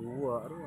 Dua, dua.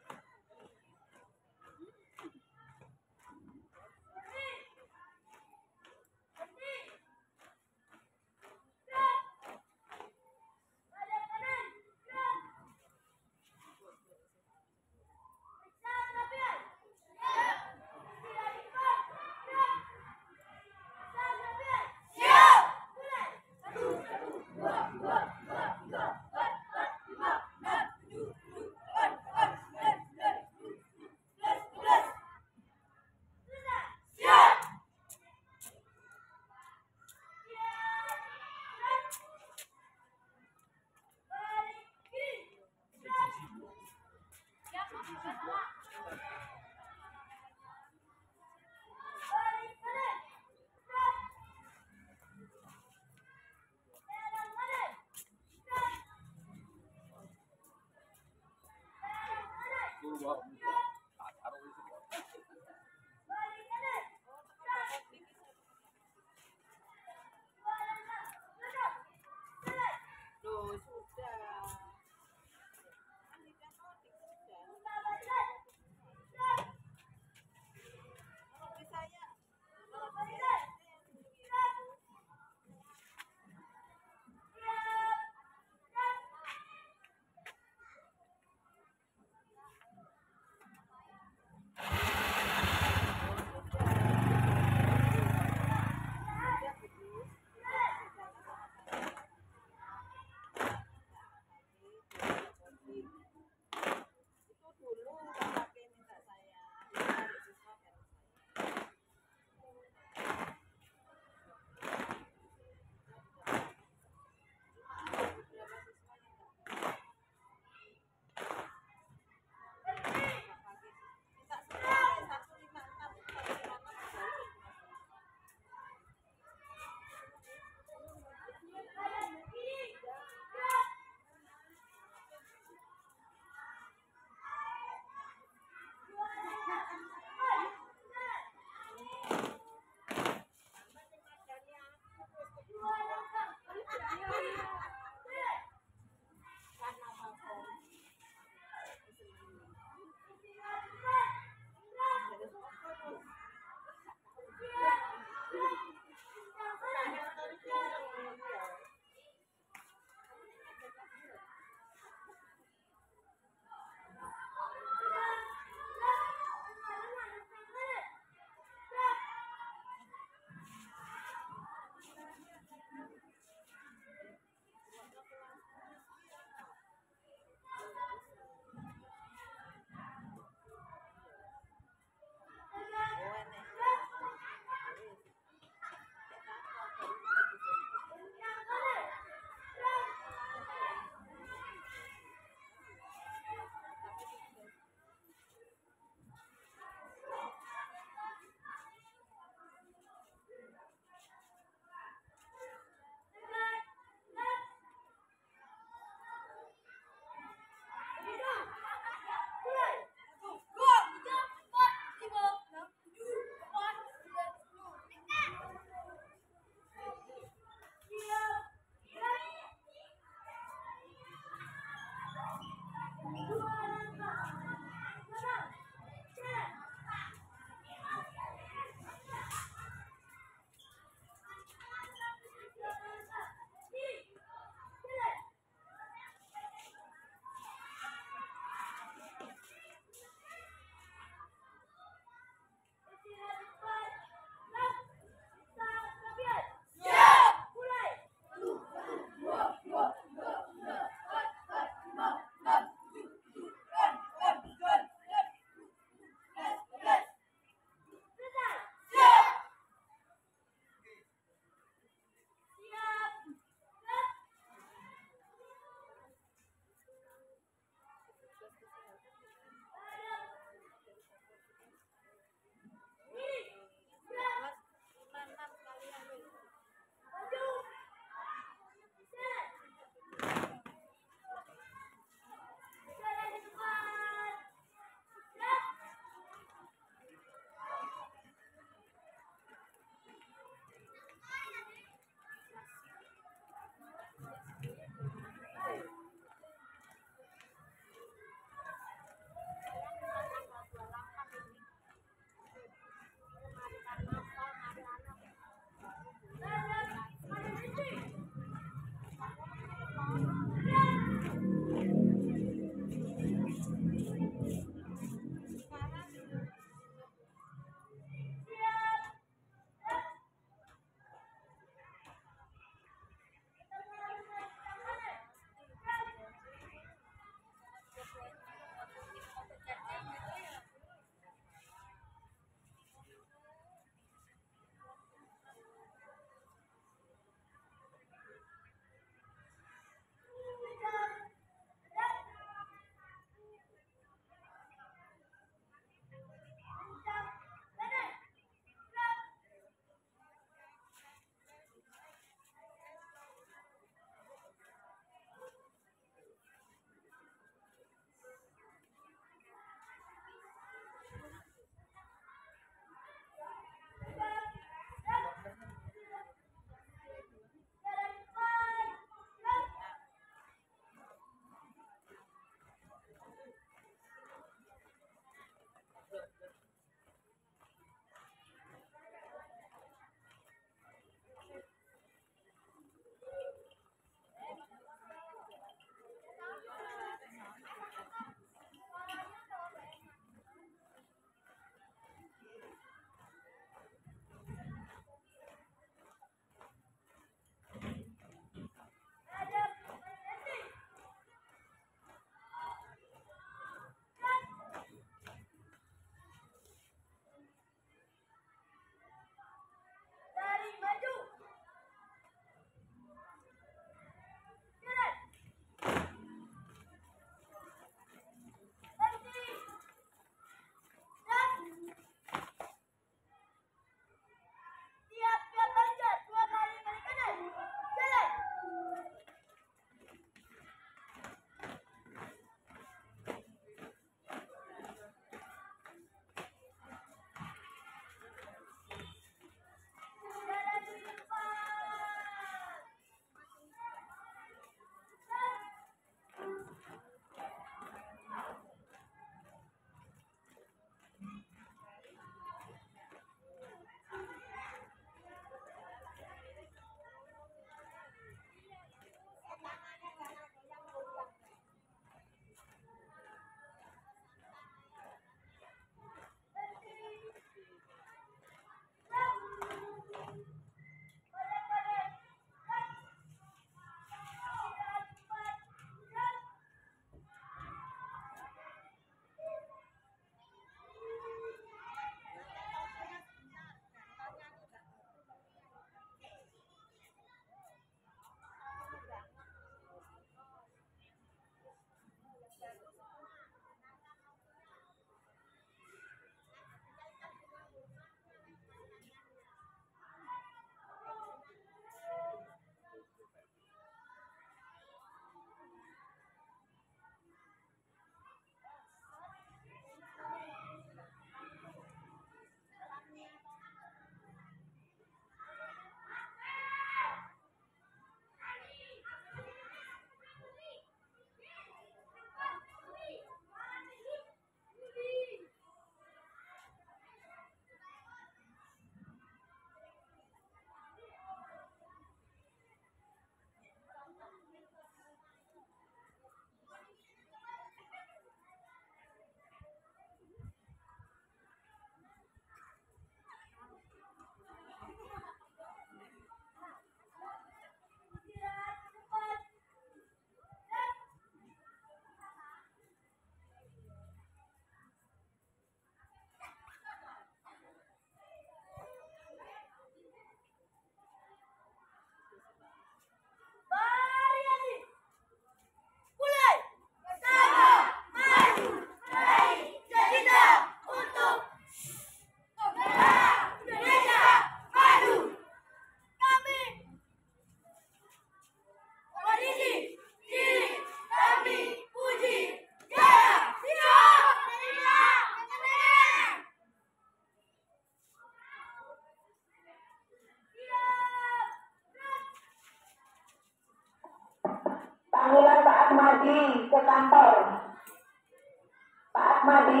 Ahmadi ke kantor. Pak Ahmadi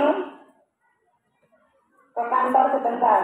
ke kantor sebentar.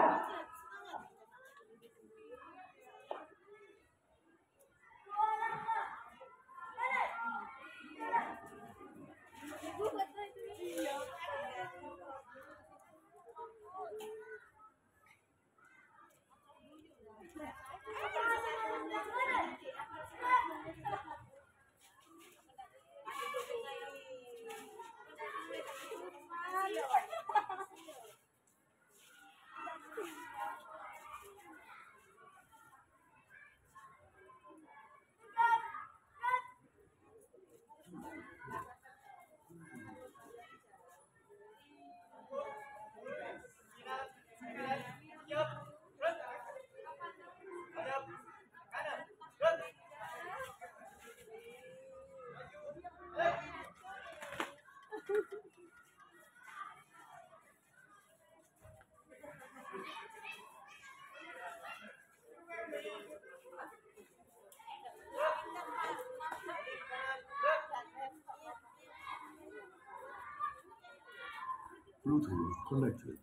Bluetooth connected.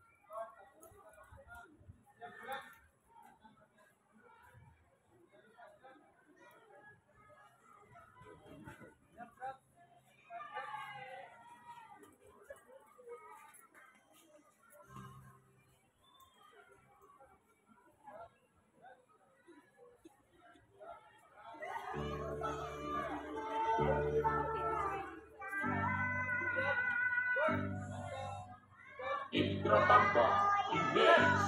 Indra Tanpa Image.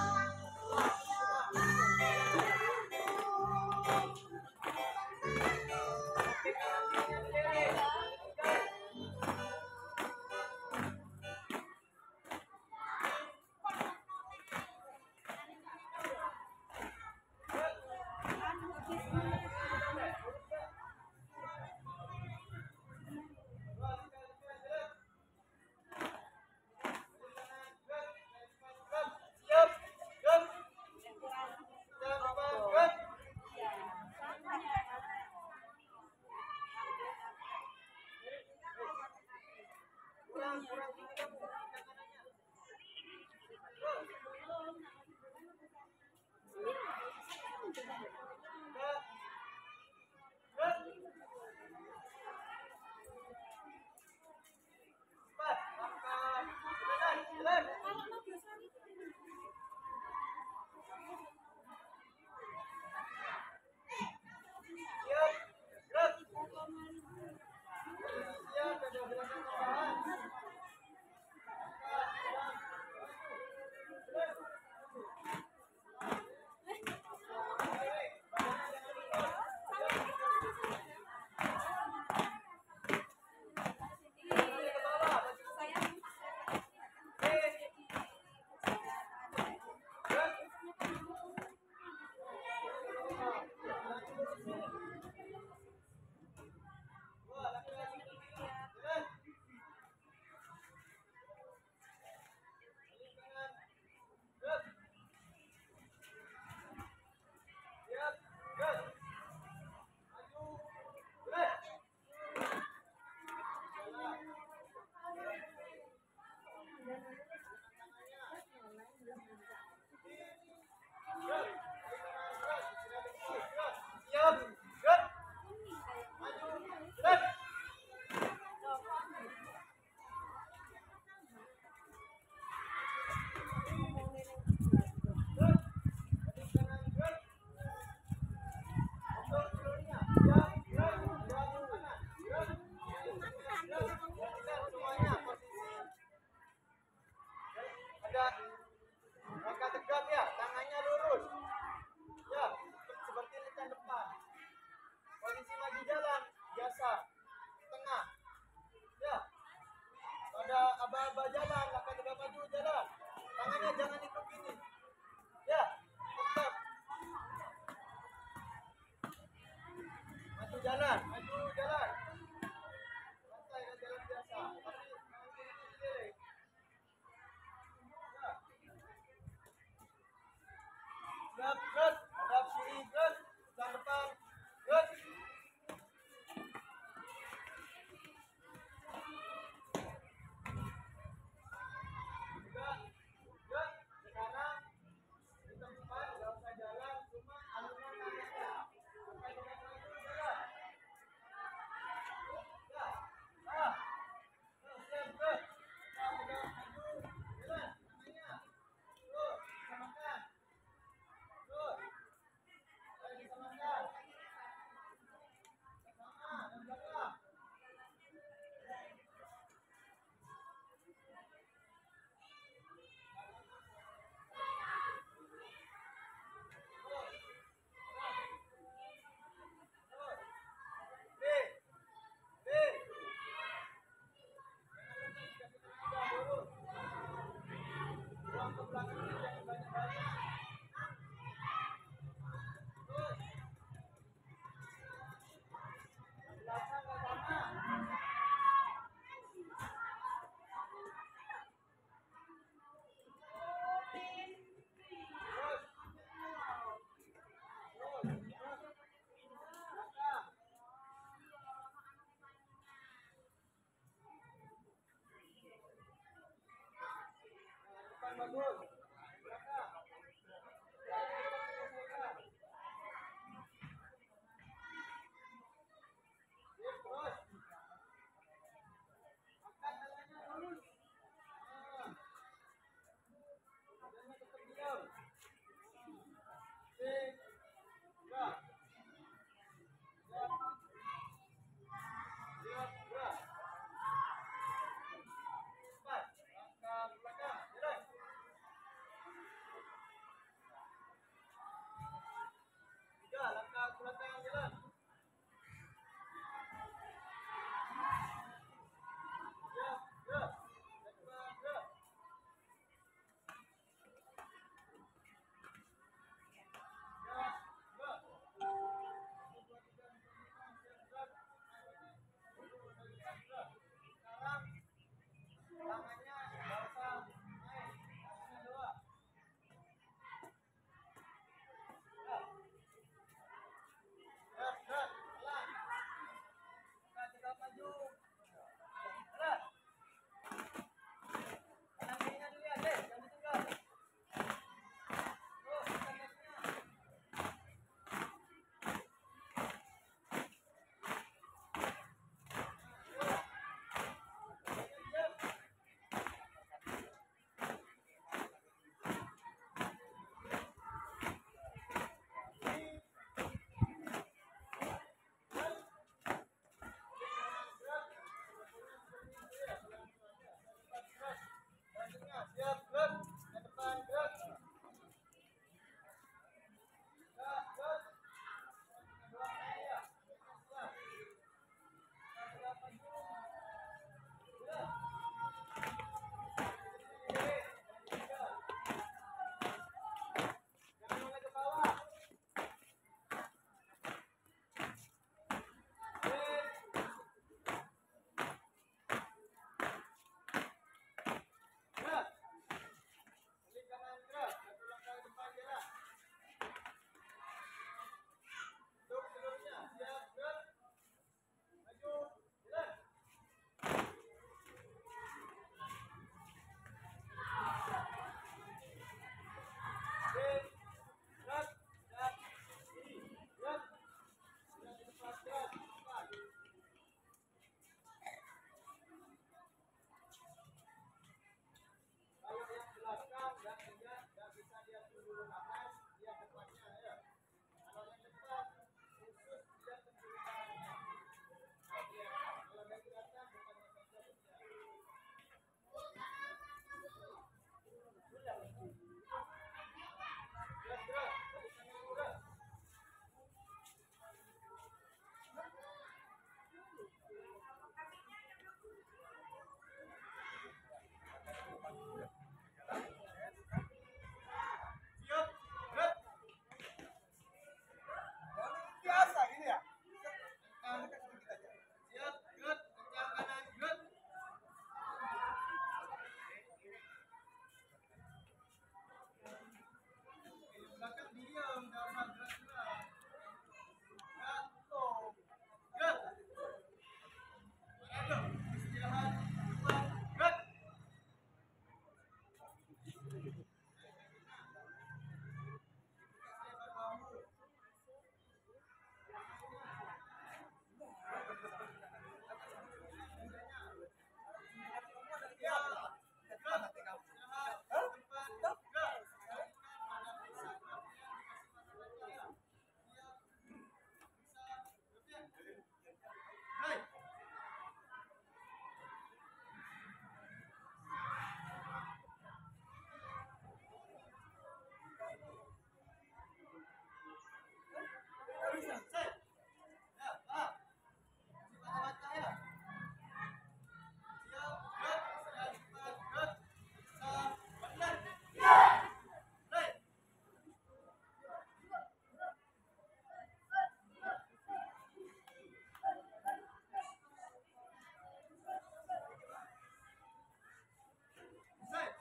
Langkah tegap ya, tangannya lurus. Ya, seperti lisan depan. Posisi maju jalan, biasa. Tengah. Ya. Pada aba-aba jalan, langkah tegap maju jalan. Tangannya jangan ikut gini. Ya, tetap. Maju jalan, maju jalan. Santai dan jalan biasa. Tapi jangan kiri-kiri. Gerak, gerak, hadap kiri, gerak, belakang depan, gerak.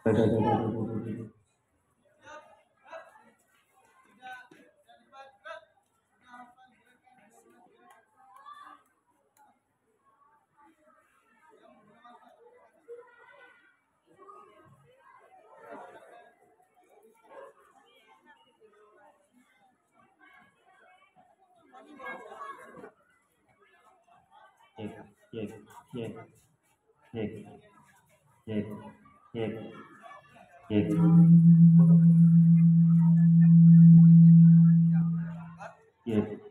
Cek, cek, cek, cek, cek, cek, cek, cek.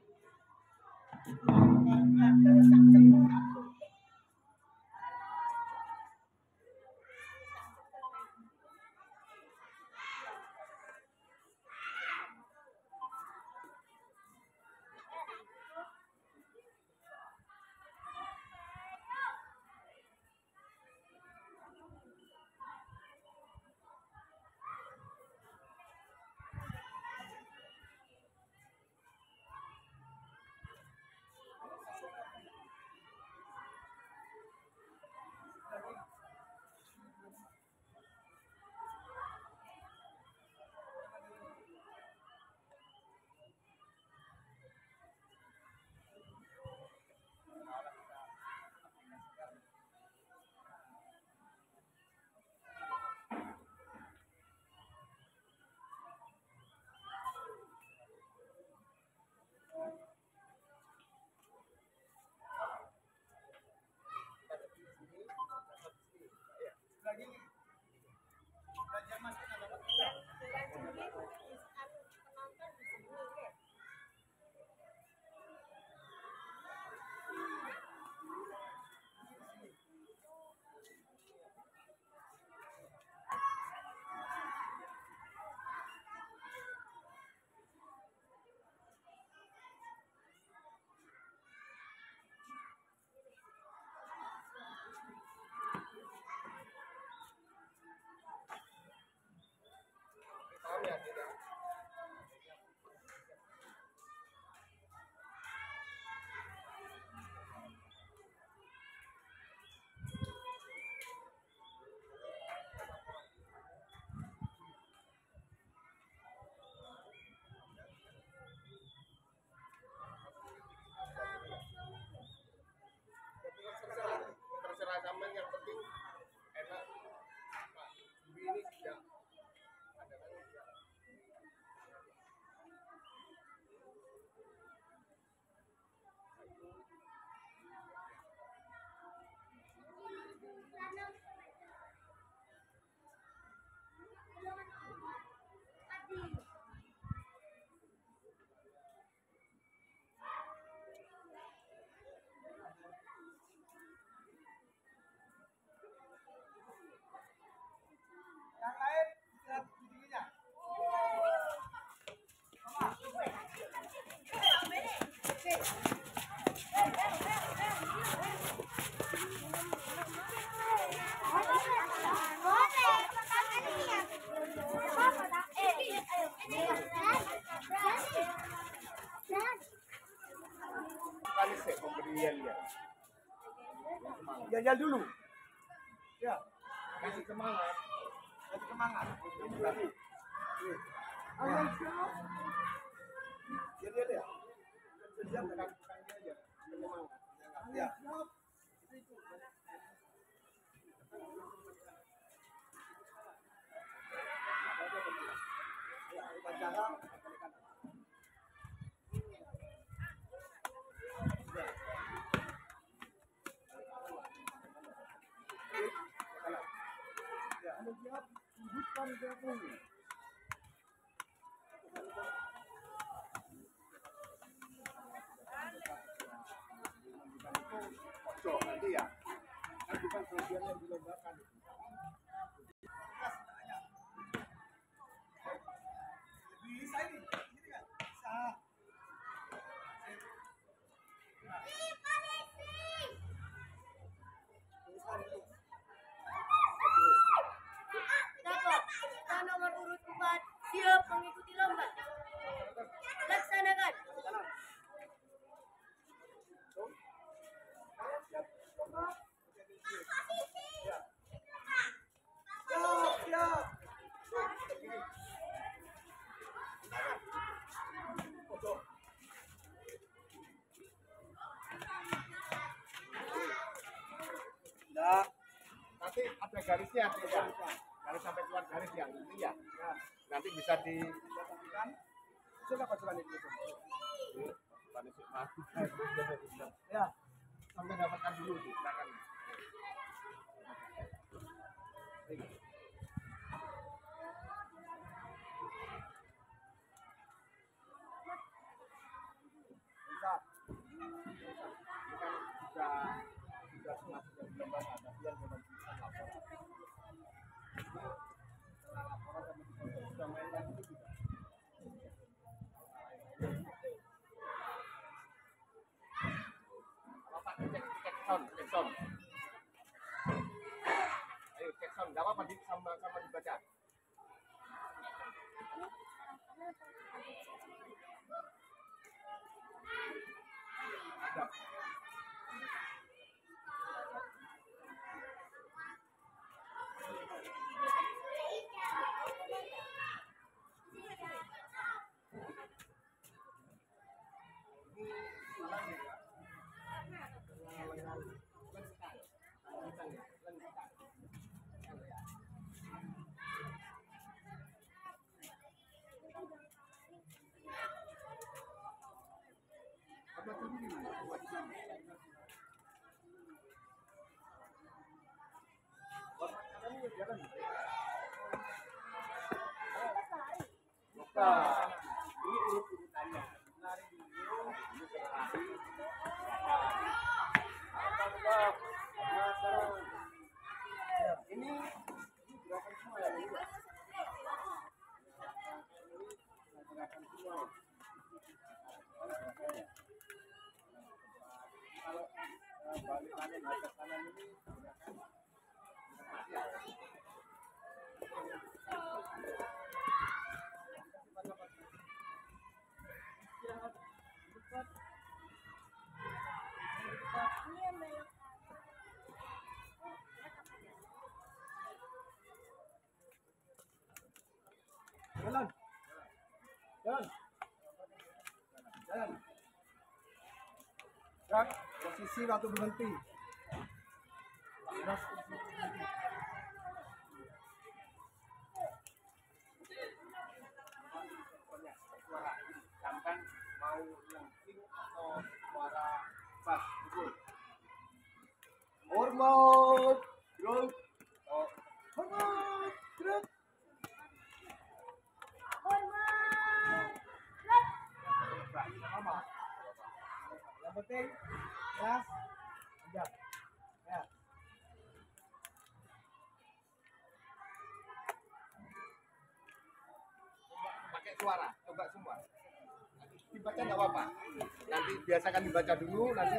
Terserah zaman yang penting enak. Ini tidak ada lagi. Yang lain lihat giginya. Kali saya pemberian ya. Jajal dulu. Ya. Kasih semangat. Kasih semangat. Dia. Siap lakukan aja. Semangat. Ya. Siap, hidupkan Jokowi. Ojo nanti ya. Kan bukan bagian yang dilombakan. Bisa ini kan? Bisa. Nomor urut sampai garisnya, ya. Kalau sampai keluar garis yang ini ya. Nah, nanti bisa dilakukan. Sudah pasukan itu. Ya, sampai dapatkan dulu, silakan. Ayo cek sound, nggak apa-apa sama dibaca. Ada. Nah, ini urut-urutannya. Lari dulu, ini berlari. Ini gerakan semua ya. Gerakan semua. Kalau balik kanan ke kanan ini gerakan jalan, jalan, jalan. Gerak, posisi waktu berhenti. Gerak, posisi berhenti. Suara, jangan mau yang sing atau suara bass, betul. Hormat, gerak, hormat, gerak. Yang penting ya, ajak, ya. Pakai suara, coba semua. Dibaca nggak apa-apa. Nanti biasakan dibaca dulu, nanti.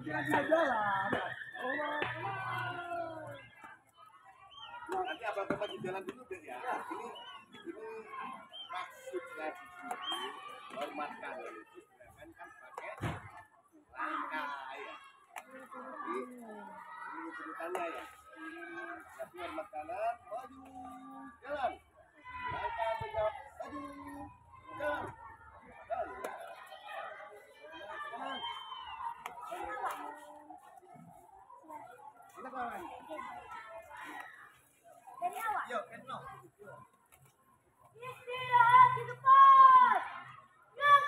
Dia jalan. Nanti abang maju jalan dulu deh ya. Ini maksudnya di sini hormatkan itu silakan kan pakai langkah ya. Ini ceritanya ya. Tapi hormat kanan, maju, jalan. Langkah tegap, maju, jalan. Silakan. Dari awal. Yuk, Ketno. Istirahat di depan. Yang.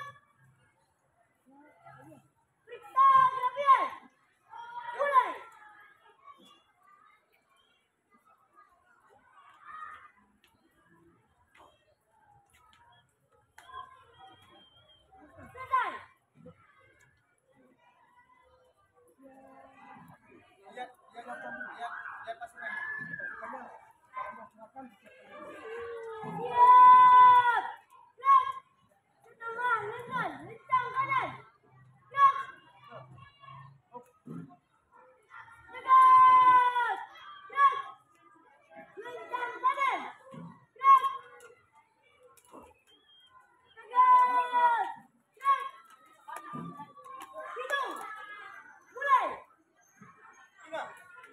Periksa kelebihan. Mulai. Selesai. Lihat pasukannya. Siap. Gerak. Setengah lengan. Lencang kanan. Gerak. Tegak. Gerak. Lencang kanan. Gerak. Tegak. Gerak. Hitung. Mulai. Ingat.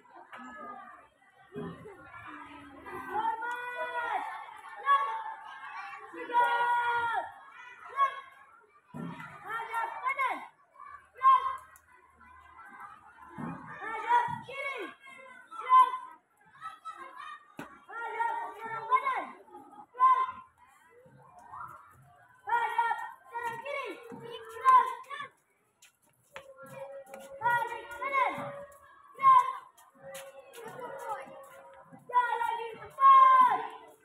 Hormat. Gerak. Tegak. Gerak. Hadap kanan. Gerak. Hadap kiri. Gerak. Hadap serang kanan. Gerak. Hadap serang kiri. Gerak. Balik kanan. Gerak. Jalan di depan.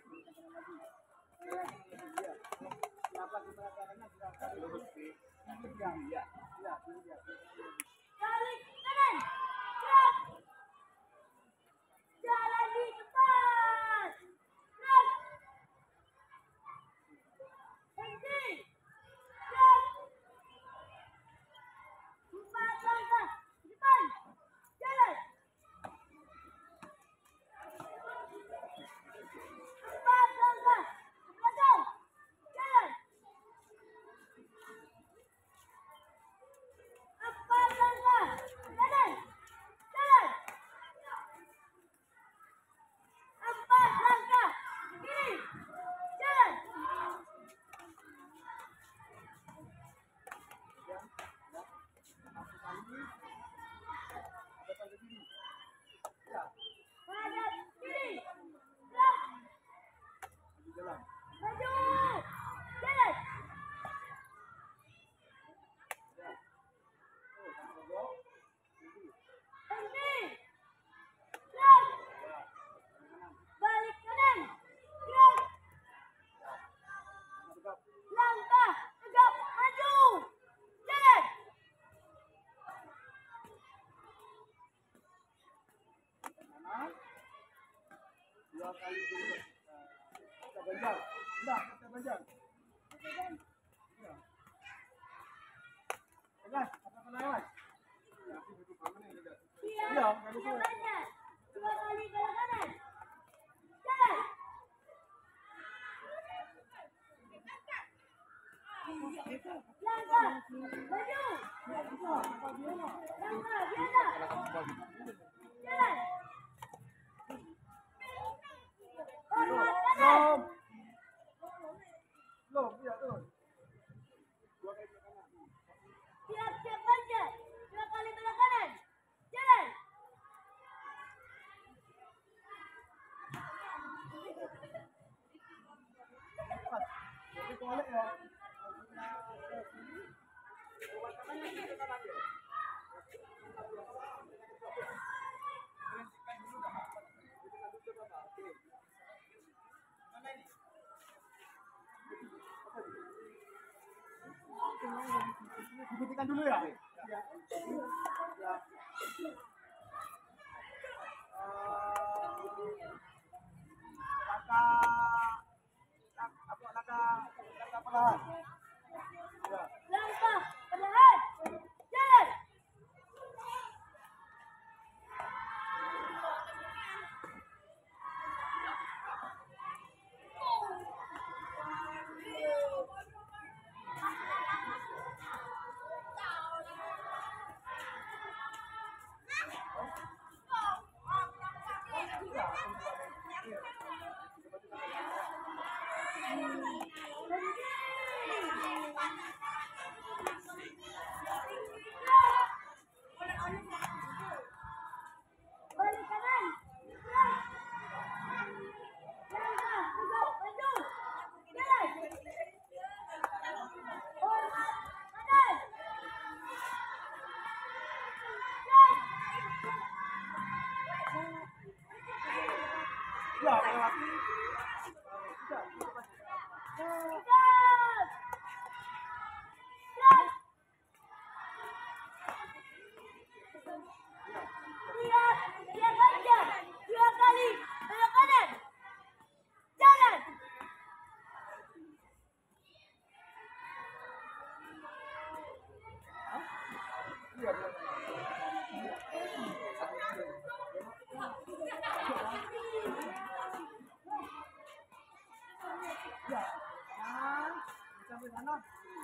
Balik kanan. Gerak. Jalan di depan. Gerak. Berhenti. Gerak. 4 langkah ke depan. Jalan. 4 langkah ke belakang. Jalan. 4 langkah ke kanan. Jalan. 4 langkah ke kiri. Jalan. Hadap kiri. Gerak. Maju. Jalan. Berhenti. Gerak. Balik kanan. Gerak. Langkah tegap maju. Jalan. Dua kali dulu. Kita banjar. Enggak, kita banjar. Tegas, apa lewat? Siap. Iya, kali dulu. Jalannya. 2 kali ke kanan. Jalan. Langkah. Maju. Langkah biasa. Jalan. Hormat kanan. Belum, iya tuh. Siap-siap panjat. 2 kali belah kanan. Jalan. Jadi kolek ya. Dibuktikan dulu ya. Ya. Langkah perlahan. Ya. Langkah perlahan. Jalan. Sudah melewati. Lihat aja. 2 kali belok kanan. Jalan. Sampai sana.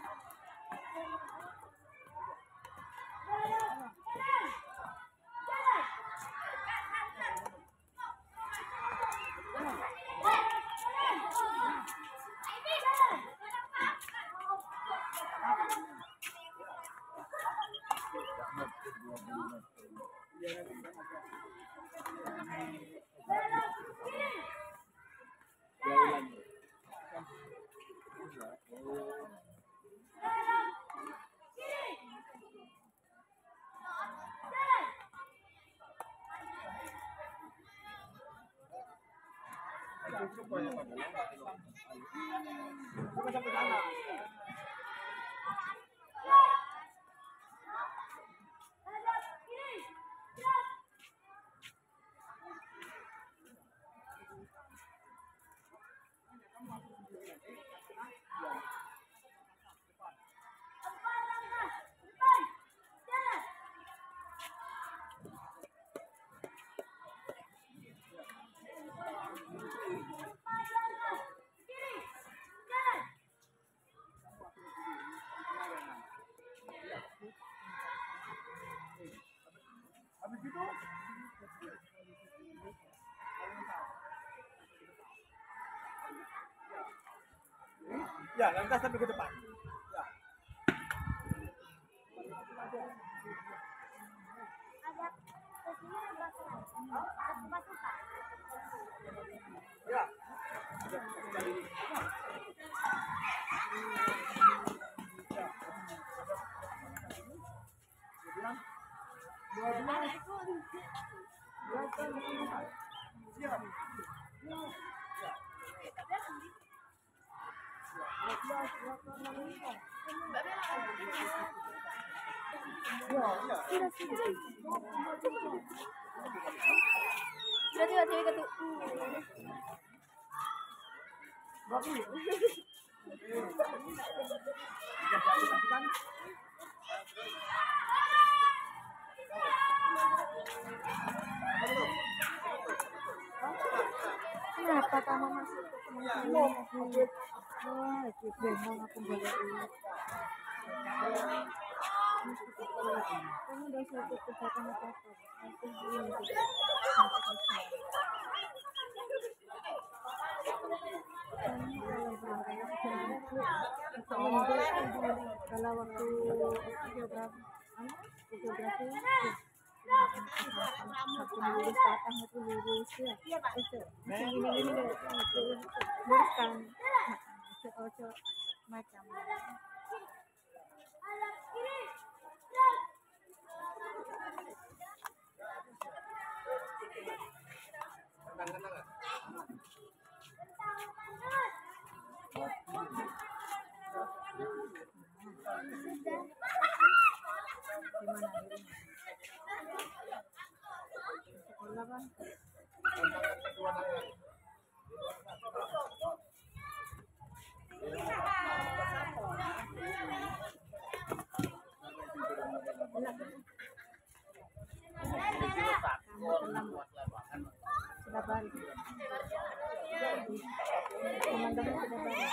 Sampai sana. Habis itu ya, langkah sampai ke depan. Ya. Ya. Sudah tiba-tiba ketuk. Kenapa kamu masuk ke teman-teman? Wah, itu bengong aku boleh ini. Kamu udah suatu kegiatan apa-apa? Aku belum kalau waktu geografi satu lurus ke atas itu lurus ya ini luruskan macam sekolah kan sudah balik teman-teman sudah balik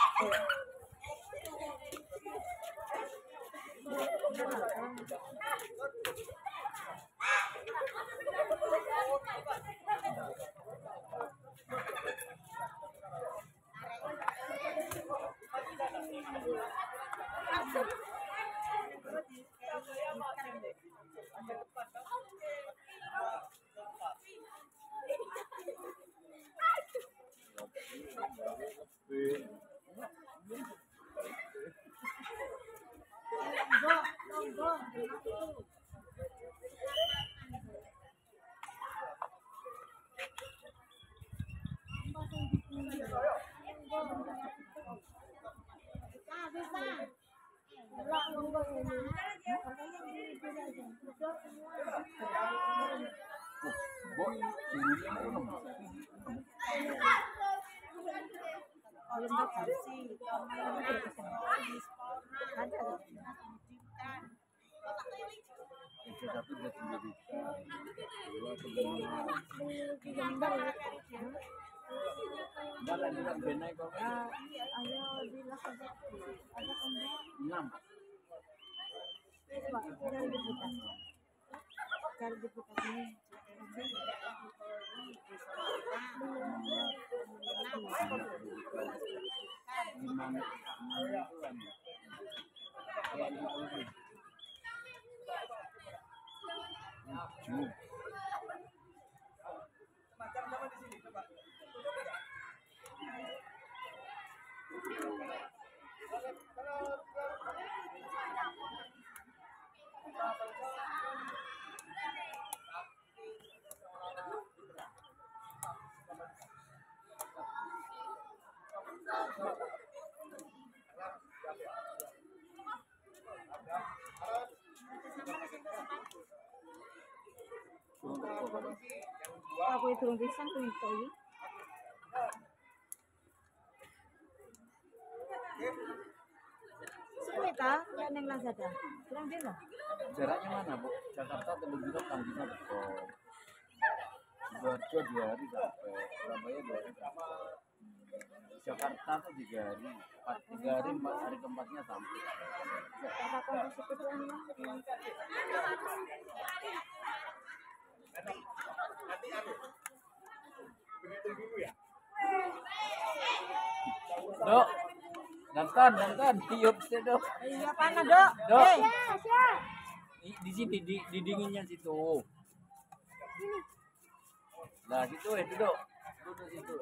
Satu dia sendiri. Enggak juga benai kok. Ayo dilakukan. Ada kembali. 6. Cari diputar ini. Macam sama di sini coba. Aku itu bisa tuh itu. Sulit ah, yang Lazada. Kurang dia lah. Jaraknya mana, Bu? Jakarta atau Bogor kan bisa betul. Sidoarjo 2 hari sampai Surabaya 2 hari sampai. Jakarta tuh 3 hari, 3 hari 4 hari keempatnya sampai. Ada kondisi keduanya. Dok, dantan, tiup sih dok. Iya panas dok. Dok. Di sini di dinginnya situ. Nah situ duduk, duduk situ.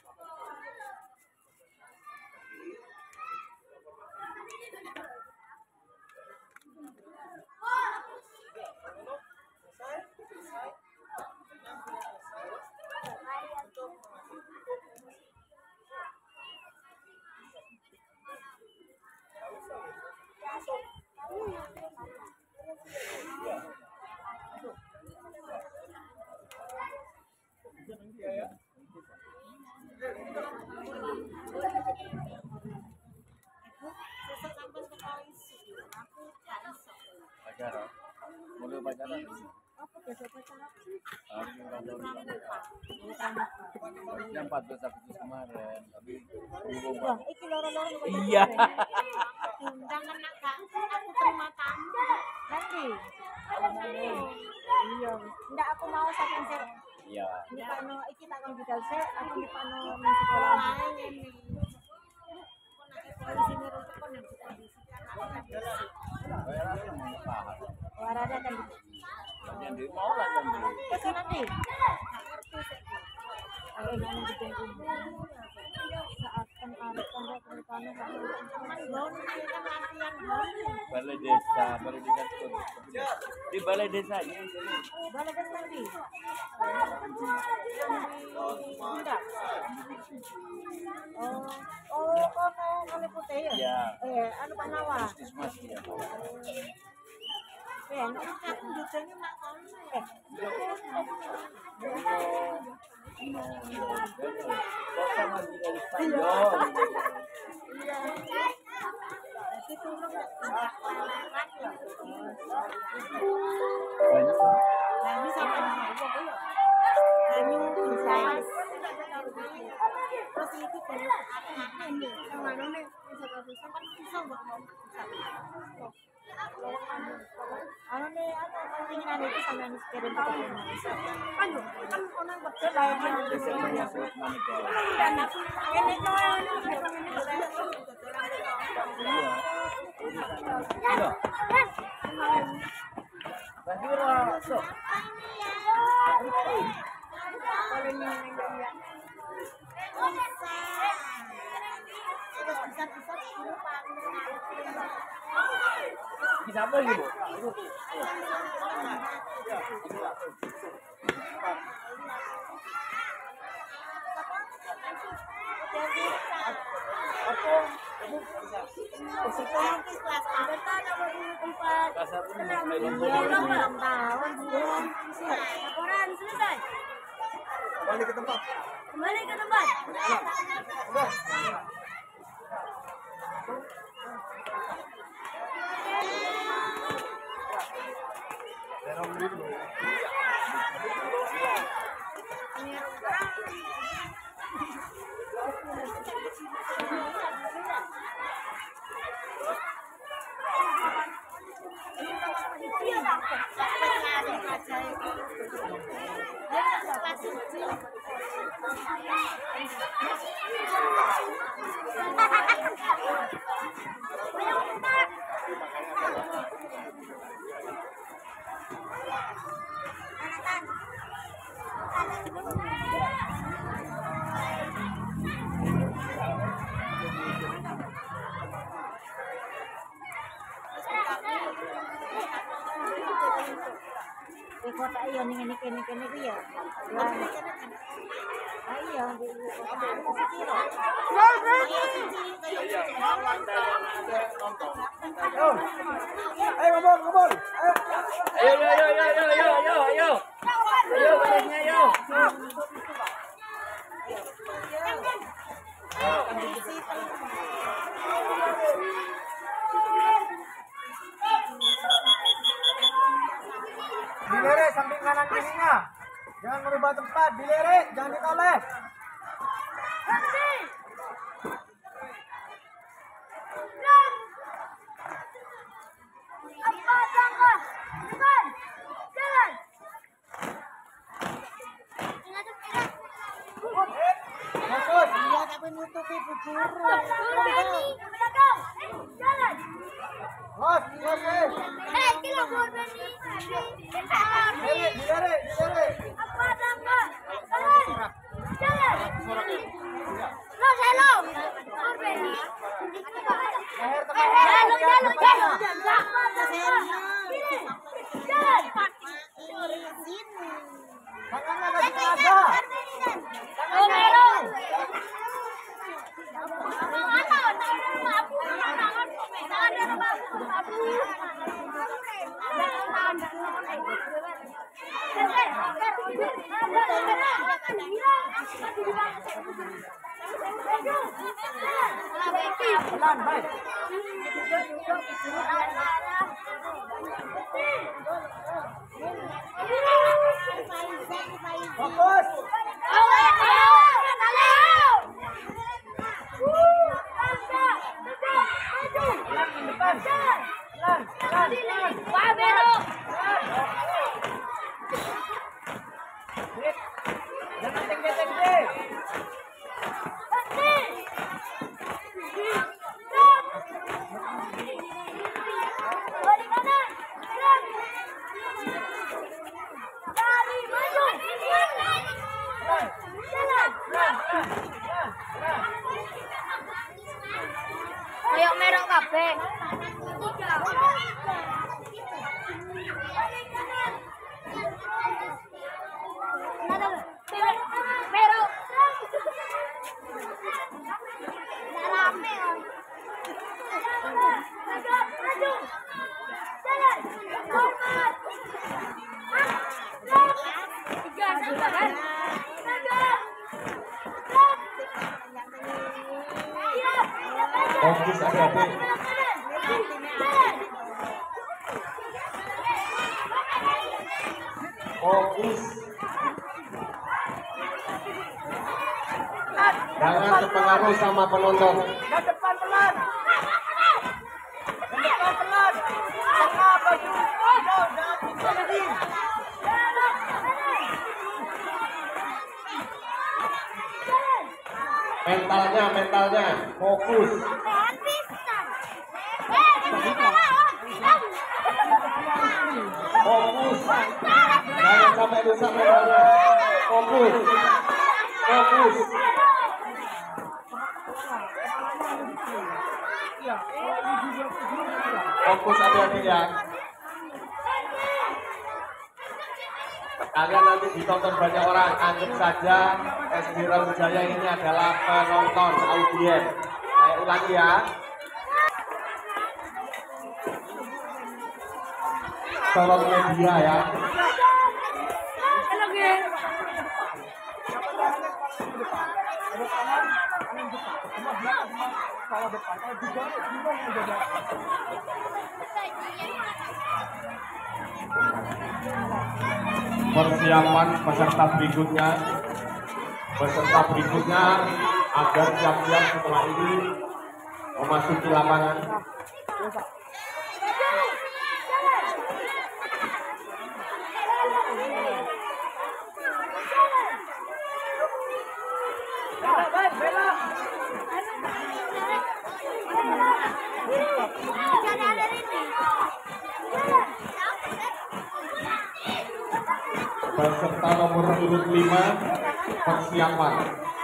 Pacaran, mulai pacaran. Apa biasa pacaran? Hari Harusnya 14 Agustus kemarin, tapi belum. Wah, iki loro-loro. Iya. Undangan aku terima tamu. Nanti. Iya. Enggak aku mau satu konser. Iya. Ini pano iki tak kon budal sik, aku di pano nang sekolah ini. Kalau sini rusak kon nang olahraga kan Yang di mau lah yang di. terus nanti kalau yang ditunggu saat kan ada tanda Balai desa di balai desa ini. balai desa nanti enggak oh kono putih ya Ya. Anu Pak Nawa Puskesmas ya. nek aku duduknya mak kono Kok sama di Spanyol. iya itu turun nah ini sama Anyu bisa terus itu baru ini yang mana nih bisa kan bisa nggak mau anu nih keinginan itu sama yang kirim ke Anu kan orang betul lah yang Desembernya sulit manik ya. dan aku ini Iya. Bahira, sok. Bisa apa ini, Bu? Kelas 1 nih, Belum tahun belum. Laporan selesai. Balik ke tempat. Kembali ke tempat. Udah. Di kota iya nih ini ku ya. Iya di kota Sekiro. Ayo ngomong. Ayo. Ayo. Ayo baliknya ayo. Dilere samping kanan kirinya. Jangan merubah tempat, dilere, jangan ditoleh. Fokus. Iya tapi nutupi bujur. Bos. Dilere. Leher tangannya kasih tenaga. Pelan, baik. Fokus. Jangan tinggi-tinggi. Ayo merok kabeh. Merok. Fokus adik-adik. Fokus. Jangan terpengaruh sama penonton. Dan depan pelan. Tengah baju. Jangan tinggi. Mentalnya, fokus. Fokus. Jangan sampai rusak mentalnya. Fokus. Fokus adik-adik ya. Kalian nanti ditonton banyak orang. Anggap saja SD Rawijaya ini adalah penonton audiens. Saya ulangi ya. Sorot media ya. Persiapan peserta berikutnya agar siap-siap setelah ini memasuki lapangan. Peserta nomor urut 5 persiapan.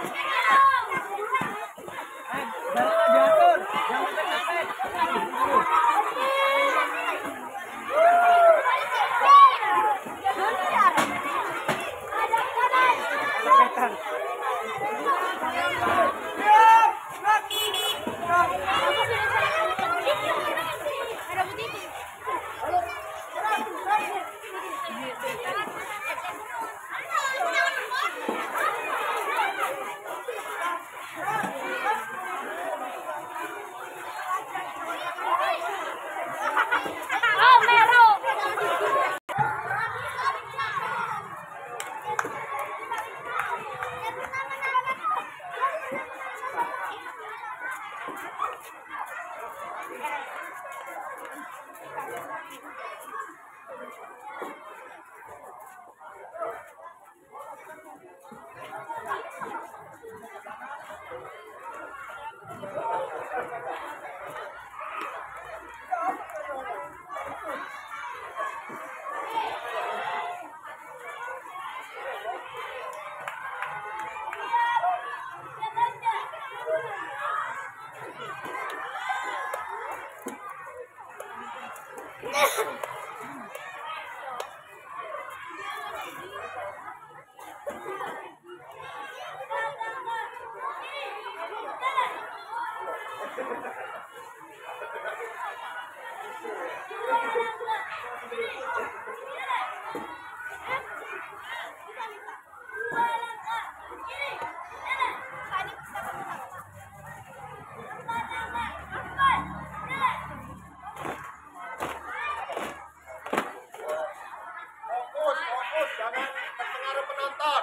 Fokus, jangan terpengaruh penonton.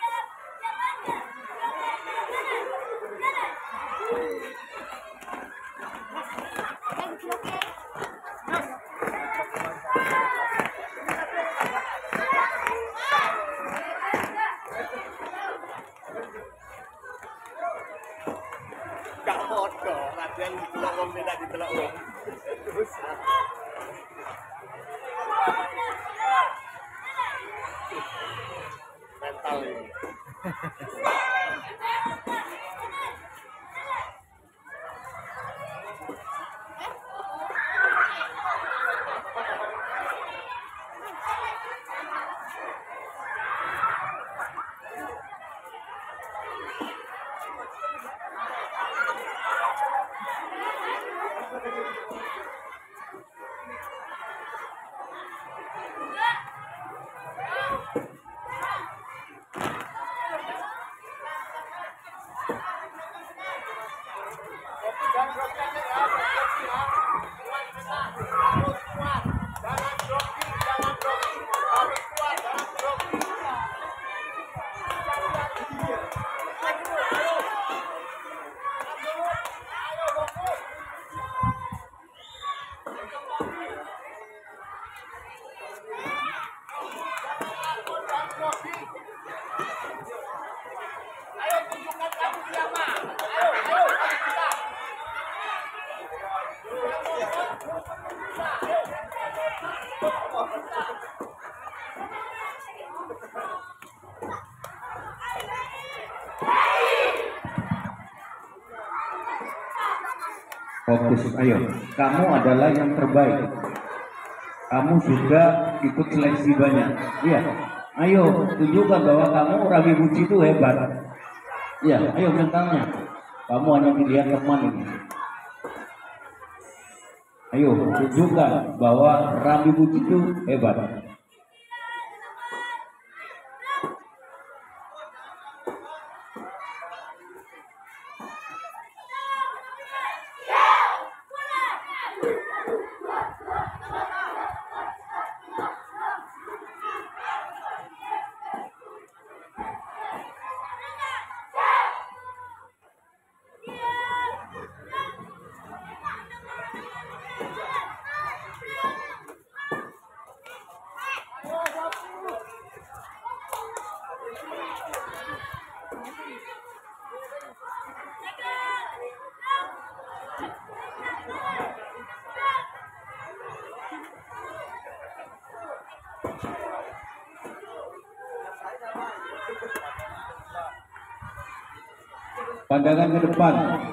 Gak bodoh, latihan ditelok om, tidak ditelok om. Mental ini. Fokus, ayo. Kamu adalah yang terbaik. Kamu sudah ikut seleksi banyak. Iya. Ayo, tunjukkan bahwa kamu Rabi Buci itu hebat. Iya, ayo mentalnya. Kamu hanya melihat teman ini. Ayo, tunjukkan bahwa Rabi Buci itu hebat. Pandangan ke depan.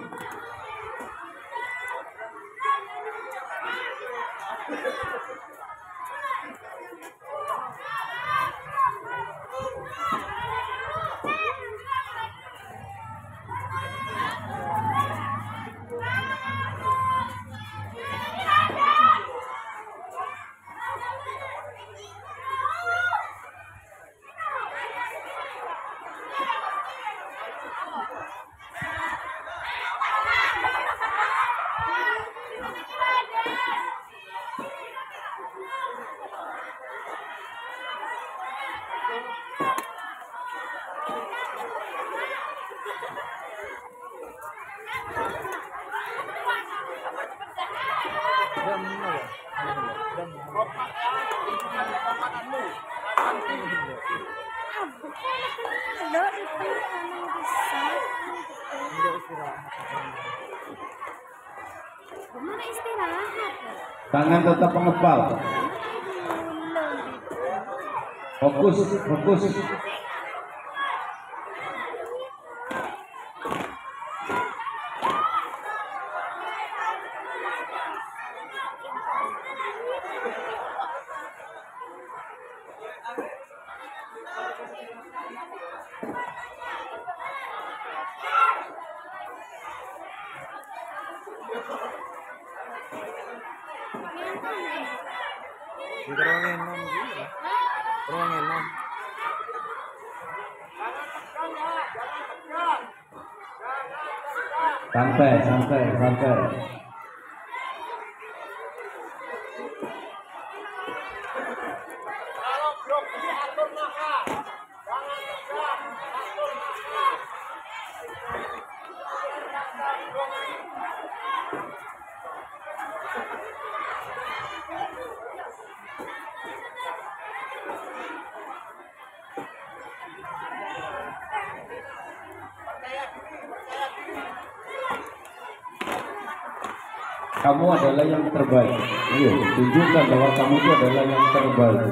Tangan tetap mengepal. Fokus, fokus. Santai, santai, santai. Kamu adalah yang terbaik. Ayo, tunjukkan bahwa kamu itu adalah yang terbaik.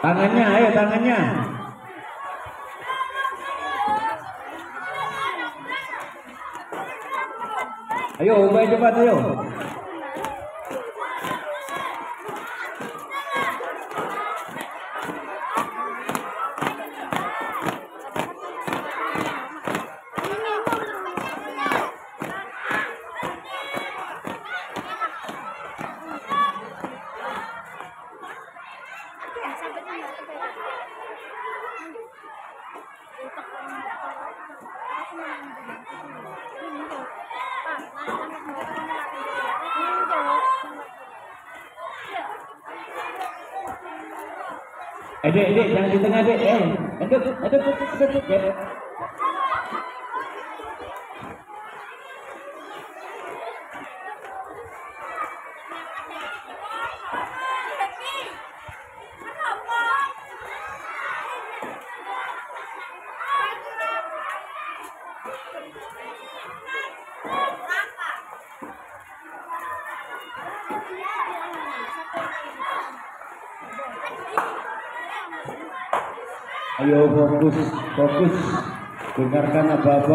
Tangannya, ayo tangannya. Ayo, ubah cepat ayo. Dek, jangan di tengah dek. Dek. Ayo fokus, dengarkan apa-apa.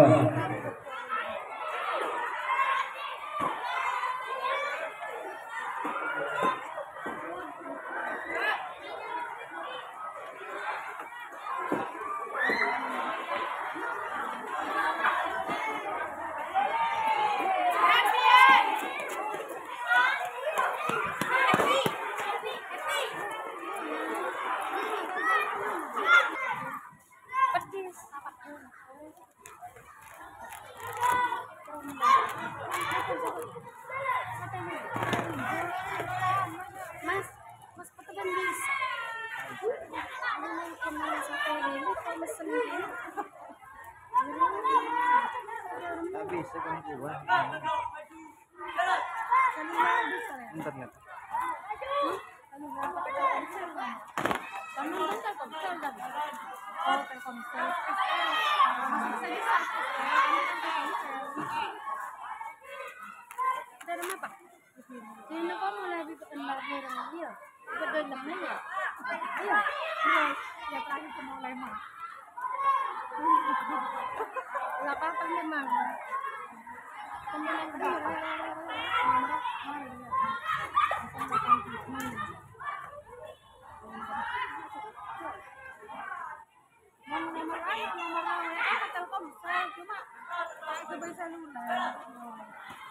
Mas petekan bisa. Tak bisa kan gua. Internet. Oh, Telkomsel. Dari apa? Sino ko mo labi ko ang labi ng iyo. Ito doon lang na iyo. Iyo. Ya tadi ko mulai mo. Wala pa pang limang. Kumulang ka. Telkomsel cuma sabay sa lunar.